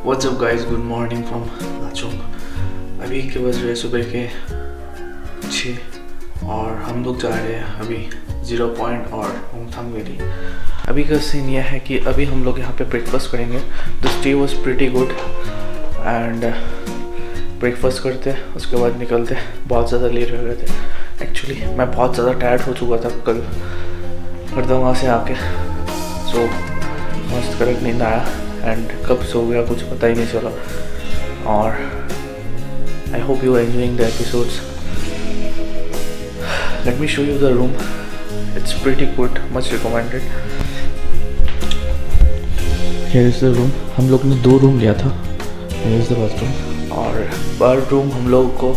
What's up guys, good morning from Lachung. अभी के बज रहे सुबह के 6 और हम लोग जा रहे हैं अभी 0 पॉइंट और होंगथांग वैली। अभी का सीन यह है कि अभी हम लोग यहाँ पे ब्रेकफास्ट करेंगे। The stay was pretty good and breakfast करते उसके बाद निकलते। बहुत ज़्यादा लेट हो गए थे एक्चुअली। मैं बहुत ज़्यादा टायर्ड हो चुका था कल हरदंगा से आके, सो मस्त कड़क नींद आया एंड कब सो गया कुछ पता ही नहीं चला। और I hope you are enjoying the episodes. Let me show you the room, it's pretty good, much recommended. Here is the room. हम लोग ने 2 रूम लिया था। हियर इज द बाथरूम और पर रूम हम लोग को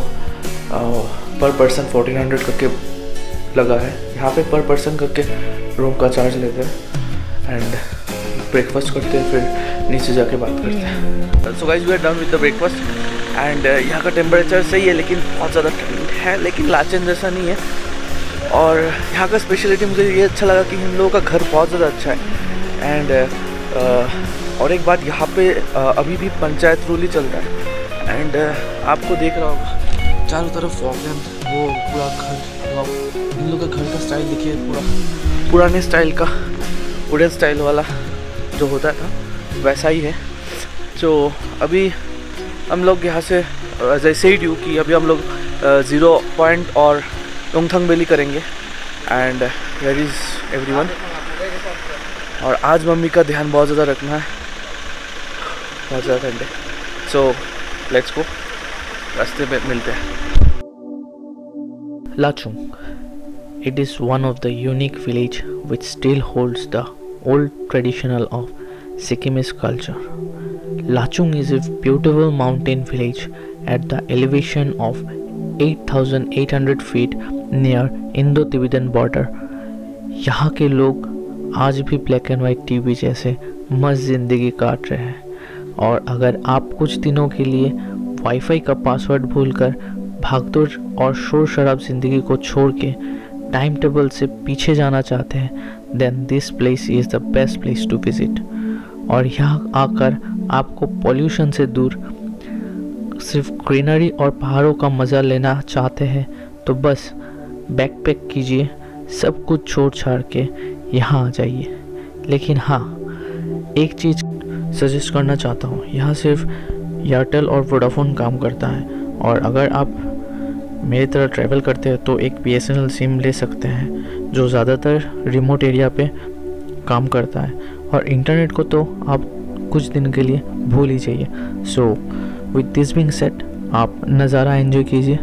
पर पर्सन 1400 करके लगा है। यहाँ पे पर पर्सन करके रूम का चार्ज लेते हैं एंड ब्रेकफास्ट करते हैं, फिर नीचे जाके बात करते हैं। So guys we are done with the breakfast and यहाँ का टेम्परेचर सही है लेकिन बहुत ज़्यादा ठंड है, लेकिन लाचन जैसा नहीं है। और यहाँ का स्पेशलिटी मुझे ये अच्छा लगा कि इन लोगों का घर बहुत ज़्यादा अच्छा है एंड और एक बात, यहाँ पे अभी भी पंचायत रूल ही चल रहा है एंड आपको देख रहा होगा चारों तरफ फॉगन, वो पूरा घर, इन लोगों का घर का स्टाइल देखिए, पूरा पुराने स्टाइल का, वुडन स्टाइल वाला जो होता था वैसा ही है। तो अभी हम लोग यहाँ से जैसे ही ड्यू कि अभी हम लोग 0 पॉइंट और होंगथांग वैली करेंगे एंड हियर इज़ एवरीवन। और आज मम्मी का ध्यान बहुत ज़्यादा रखना है, बहुत ज़्यादा ठंड है। सो लेट्स गो, रास्ते में मिलते हैं। Lachung, it is one of the unique village which still holds the old traditional of Sikkimese culture. Lachung is a beautiful mountain village at the elevation of 8,800 feet near Indo-Tibetan border. यहाँ के लोग आज भी black and white TV जैसे मस्त ज़िंदगी काट रहे हैं। और अगर आप कुछ दिनों के लिए वाईफाई का पासवर्ड भूलकर भागदौड़ और शोर शराब ज़िंदगी को छोड़ के टाइम टेबल से पीछे जाना चाहते हैं, then this place is the best place to visit. और यहाँ आकर आपको पॉल्यूशन से दूर सिर्फ ग्रीनरी और पहाड़ों का मज़ा लेना चाहते हैं तो बस बैकपैक कीजिए, सब कुछ छोड़ छाड़ के यहाँ आ जाइए। लेकिन हाँ, एक चीज़ सजेस्ट करना चाहता हूँ, यहाँ सिर्फ एयरटेल और वोडाफोन काम करता है। और अगर आप मेरी तरह ट्रैवल करते हैं तो एक BSNL सिम ले सकते हैं जो ज़्यादातर रिमोट एरिया पे काम करता है। और इंटरनेट को तो आप कुछ दिन के लिए भूल ही जाइए। So with this being said, आप नज़ारा एंजॉय कीजिए।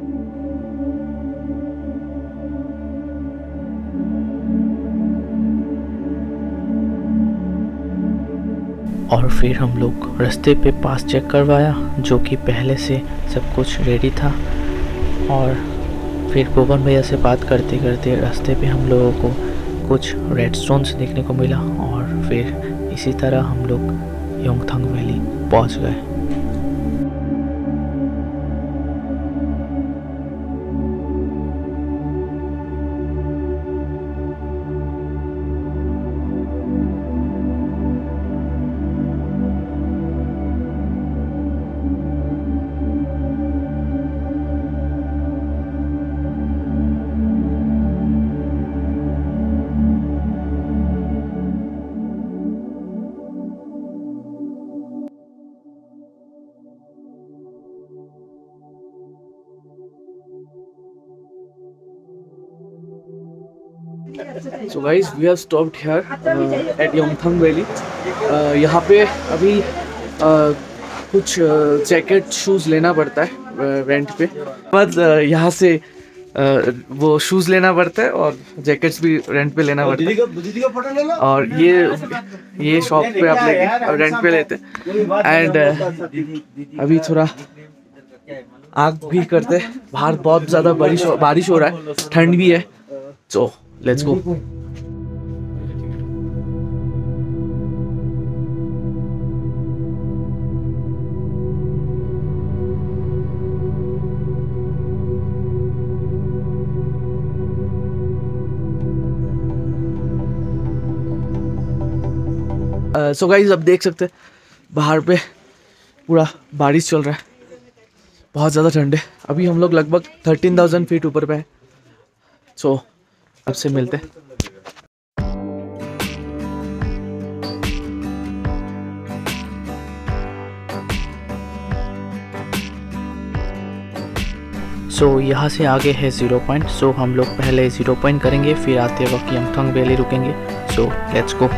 और फिर हम लोग रास्ते पे पास चेक करवाया जो कि पहले से सब कुछ रेडी था। और फिर गोवन भैया से बात करते करते रास्ते पे हम लोगों को कुछ रेड स्टोन्स देखने को मिला और फिर इसी तरह हम लोग होंगथांग वैली पहुंच गए। So guys, we have stopped here at Yumthang valley. यहाँ पे अभी कुछ जैकेट शूज़ लेना पड़ता है रेंट पे। बाद यहाँ से वो शूज़ लेना पड़ता है और जैकेट्स भी रेंट पे लेना पड़ता है। और ये शॉप पे आप लेके रेंट पे लेते एंड अभी थोड़ा आग भी करते। बाहर बहुत ज़्यादा बारिश हो रहा है, ठंड भी है। सो लेट्स गो। सो गाइज अब देख सकते हैं बाहर पे पूरा बारिश चल रहा है, बहुत ज़्यादा ठंड है। अभी हम लोग लगभग 13,000 फीट ऊपर पे हैं। सो आपसे मिलते हैं। सो यहाँ से आगे है 0 पॉइंट। सो हम लोग पहले 0 पॉइंट करेंगे, फिर आते वक्त यमथंग वैली रुकेंगे। So let's go.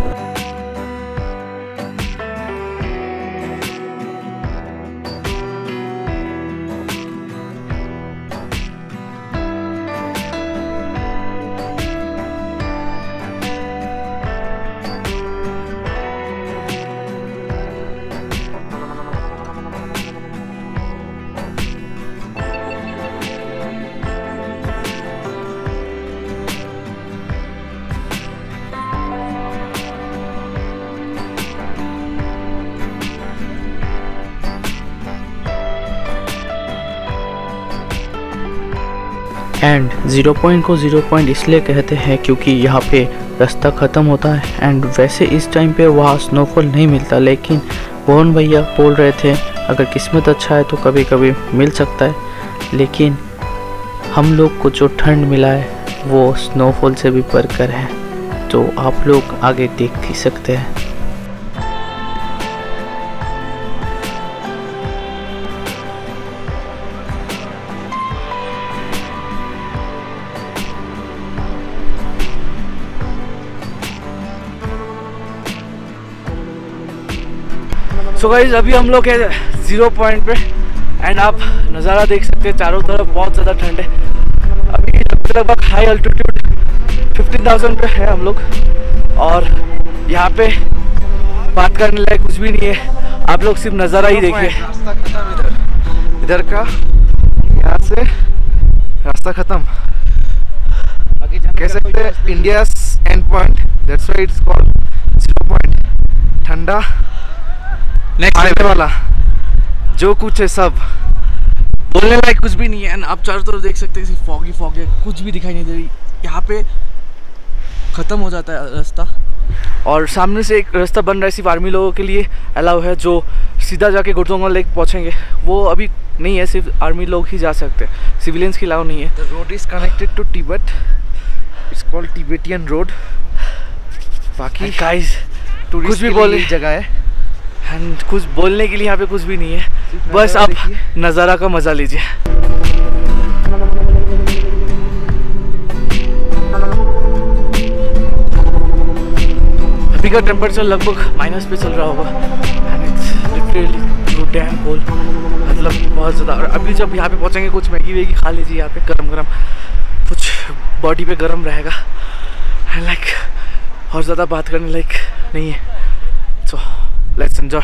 And 0 point को 0 पॉइंट इसलिए कहते हैं क्योंकि यहाँ पे रास्ता ख़त्म होता है। एंड वैसे इस टाइम पे वहाँ स्नोफॉल नहीं मिलता, लेकिन मोहन भैया बोल रहे थे अगर किस्मत अच्छा है तो कभी कभी मिल सकता है। लेकिन हम लोग को जो ठंड मिला है वो स्नोफॉल से भी बढ़कर है, तो आप लोग आगे देख ही सकते हैं। सो गाइस अभी हम लोग है 0 पॉइंट पे एंड आप नज़ारा देख सकते हैं, चारों तरफ बहुत ज़्यादा ठंड है। अभी लगभग हाई अल्टीट्यूड 15,000 पे है हम लोग, और यहाँ पे बात करने लायक कुछ भी नहीं है। आप लोग सिर्फ नज़ारा ही देखिए। रास्ता खत्म इधर का, यहाँ से रास्ता खत्म। कह सकते हैं India end point, that's why it's called 0 point. ठंडा आने वाला जो कुछ है सब बोलने लायक कुछ भी नहीं है। एंड आप चारों तरफ देख सकते हैं, सिर्फ फॉग ही फॉग है, कुछ भी दिखाई नहीं दे रही। यहाँ पे ख़त्म हो जाता है रास्ता, और सामने से एक रास्ता बन रहा है सिर्फ आर्मी लोगों के लिए अलाउ है, जो सीधा जाके गुरजोंगा लेक पहुँचेंगे। वो अभी नहीं है, सिर्फ आर्मी लोग ही जा सकते हैं, सिविलियंस की अलाउ नहीं है। The road is connected to Tibet, it's called Tibetan road. बाकी गाइस कुछ भी बोलने जगह है एंड कुछ बोलने के लिए यहाँ पे कुछ भी नहीं है, बस आप नज़ारा का मज़ा लीजिए। अभी का टेम्परेचर लगभग माइनस पे चल रहा होगा and it's literally damn cold, मतलब बहुत ज़्यादा। और अभी जब यहाँ पे पहुँचेंगे कुछ मैगी वैगी खा लीजिए यहाँ पे गरम गरम, कुछ बॉडी पे गरम रहेगा एंड लाइक और ज़्यादा बात करने लायक नहीं है। सो let's enjoy.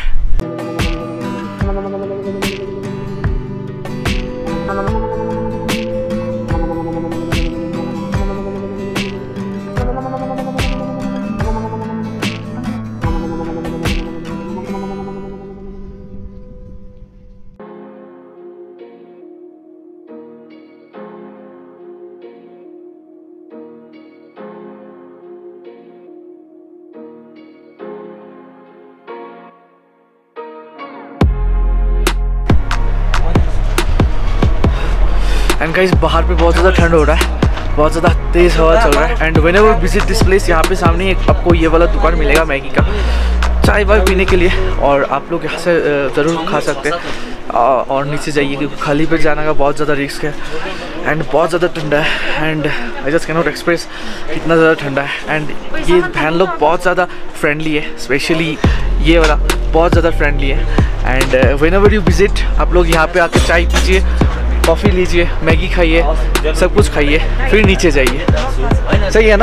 एंड गाइस बाहर पे बहुत ज़्यादा ठंड हो रहा है, बहुत ज़्यादा तेज़ हवा चल रहा है। And whenever visit this place, यहाँ पे सामने एक आपको ये वाला दुकान मिलेगा मैगी का, चाय वाय पीने के लिए, और आप लोग यहाँ से ज़रूर खा सकते हैं। और नीचे जाइए क्योंकि खाली पेट जाने का बहुत ज़्यादा रिस्क है एंड बहुत ज़्यादा ठंडा है। And I just can not express कितना ज़्यादा ठंडा है। एंड ये बहन लोग बहुत ज़्यादा फ्रेंडली है, स्पेशली ये वाला बहुत ज़्यादा फ्रेंडली है। एंड व्हेनेवर यू विजिट, आप लोग यहाँ पे आके चाय पीजिए, कॉफ़ी लीजिए, मैगी खाइए, सब कुछ खाइए, फिर नीचे जाइए। सही है ना?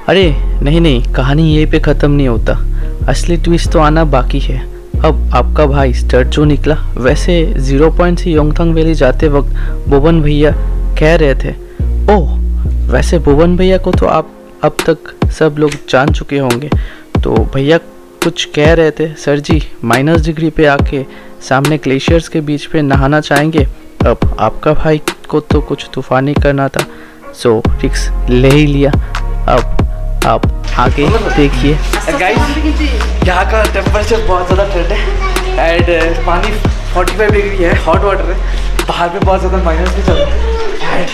अरे नहीं नहीं, कहानी यहीं पे ख़त्म नहीं होता, असली ट्विस्ट तो आना बाकी है। अब आपका भाई स्टर्ट जो निकला, वैसे 0 पॉइंट से योंगथांग वैली जाते वक्त भुवन भैया कह रहे थे, ओह वैसे भुवन भैया को तो आप अब तक सब लोग जान चुके होंगे, तो भैया कुछ कह रहे थे, सर जी माइनस डिग्री पे आके सामने ग्लेशियर्स के बीच पे नहाना चाहेंगे। अब आपका भाई को तो कुछ तूफानी करना था, सो रिस्क ले ही लिया। अब आप आगे देखिए। गाइस यहाँ का टेम्परेचर बहुत ज़्यादा ठंड है एंड पानी 45 डिग्री है, हॉट वाटर है, बाहर पे बहुत ज़्यादा माइनस भी चल रहा है।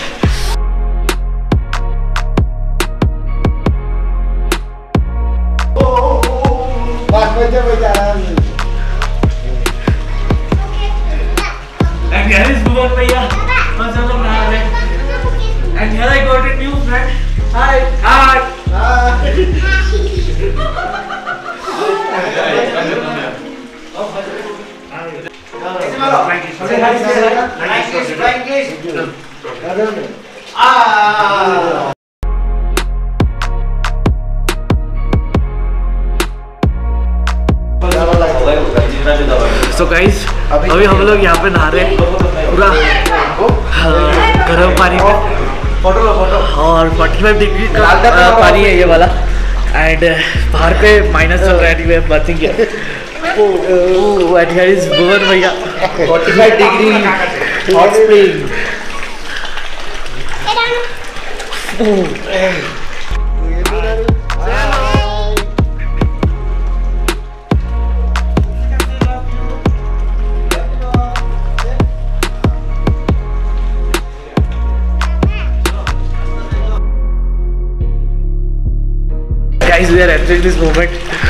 And here is Bhuvan भैया, बस हम लोग नहा रहे हैं। And here I got a new friend. Hi. Hi. So guys, अभी हम लोग यहाँ पे नहा रहे हैं पूरा गर्म पानी में, और 45 डिग्री का पानी है ये वाला, एंड बाहर पे माइनस चल रहा है, बाथिंग है। एंड हियर इज भुवन भैया, 45 degree hot spring. Guys, we are entering this moment.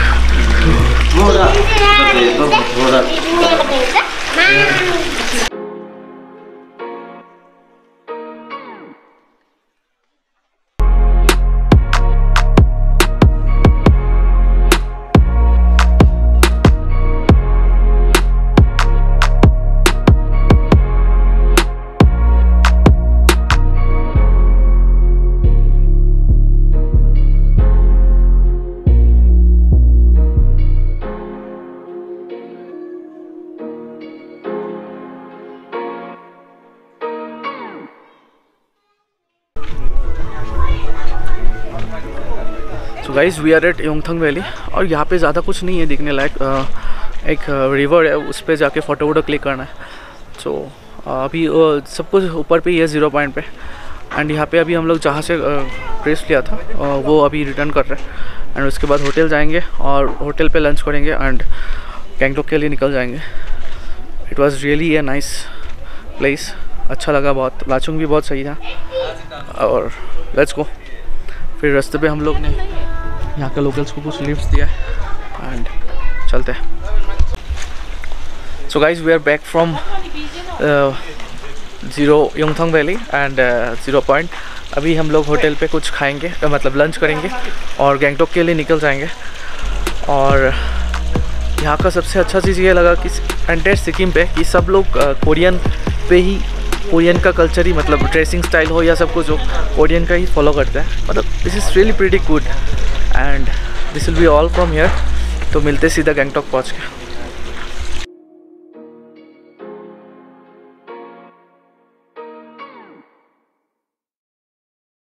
So guys, we are at Yumthang valley, और यहाँ पे ज़्यादा कुछ नहीं है देखने लायक। एक रिवर है, उस पर जाके फ़ोटो वोटो क्लिक करना है। सो अभी सब कुछ ऊपर पे ही है 0 पॉइंट पे, एंड यहाँ पे अभी हम लोग जहाँ से ट्रेस लिया था वो अभी रिटर्न कर रहे हैं, एंड उसके बाद होटल जाएंगे और होटल पे लंच करेंगे एंड गैंगटॉक के लिए निकल जाएंगे। It was really a nice place, अच्छा लगा बहुत। लाचुंग भी बहुत सही था, और लेट्स गो। फिर रास्ते पे हम लोग ने यहाँ के लोकल्स को कुछ लिफ्ट्स दिया एंड चलते हैं। So guys, we are back from Yumthang valley and 0 point. अभी हम लोग होटल पे कुछ खाएंगे, मतलब लंच करेंगे, और गैंगटॉक के लिए निकल जाएंगे। और यहाँ का सबसे अच्छा चीज़ ये लगा कि एंटायर सिक्किम पे कि सब लोग कोरियन पे ही, कोरियन का कल्चर ही, मतलब ड्रेसिंग स्टाइल हो या सब कुछ हो, कोरियन का ही फॉलो करते हैं। मतलब this is really pretty good, and this will be all from here. तो मिलते सीधा गैंगटॉक पहुँच के।